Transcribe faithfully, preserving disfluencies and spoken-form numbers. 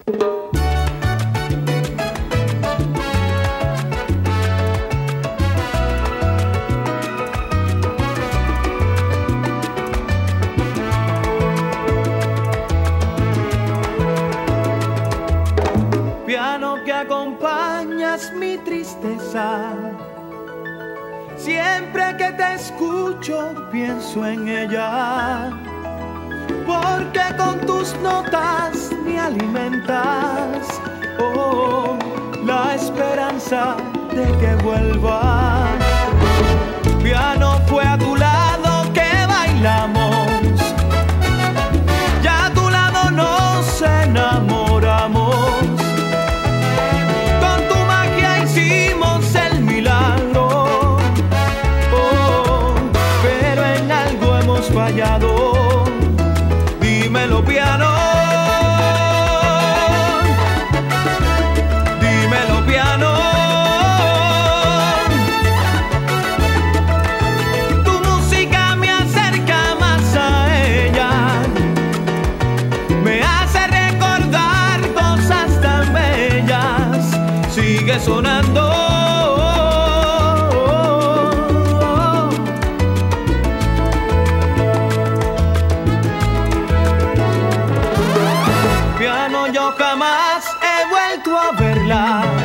Piano que acompañas mi tristeza, siempre que te escucho pienso en ella, porque con tus notas me alimentas, oh, la esperanza de que vuelvas. Piano, fue a tu lado que bailamos, ya a tu lado nos enamoramos. Fallado, dímelo piano, dímelo piano. Tu música me acerca más a ella, me hace recordar cosas tan bellas. Sigue sonando. Yo jamás he vuelto a verla,